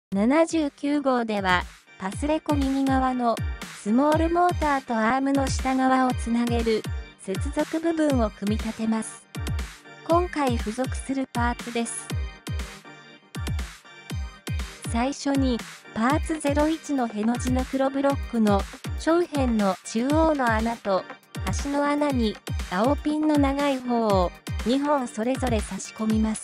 79号では、パスレコ右側のスモールモーターとアームの下側をつなげる接続部分を組み立てます。今回付属するパーツです。最初に、パーツ01のへの字の黒ブロックの長辺の中央の穴と端の穴に青ピンの長い方を2本それぞれ差し込みます。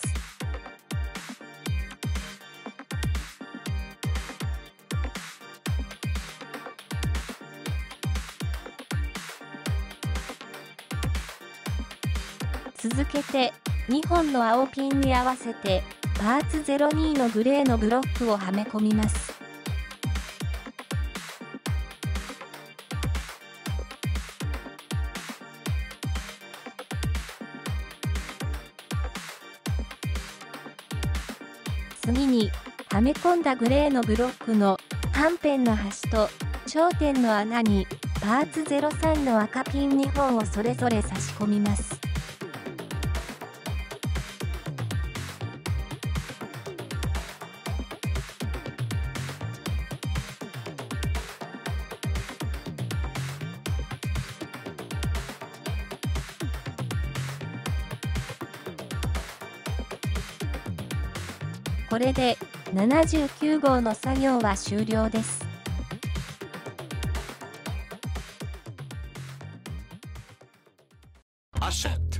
続けて、2本の青ピンに合わせて、パーツ02のグレーのブロックをはめ込みます。次に、はめ込んだグレーのブロックの半辺の端と頂点の穴にパーツ03の赤ピン2本をそれぞれ差し込みます。これで79号の作業は終了です。 アシェット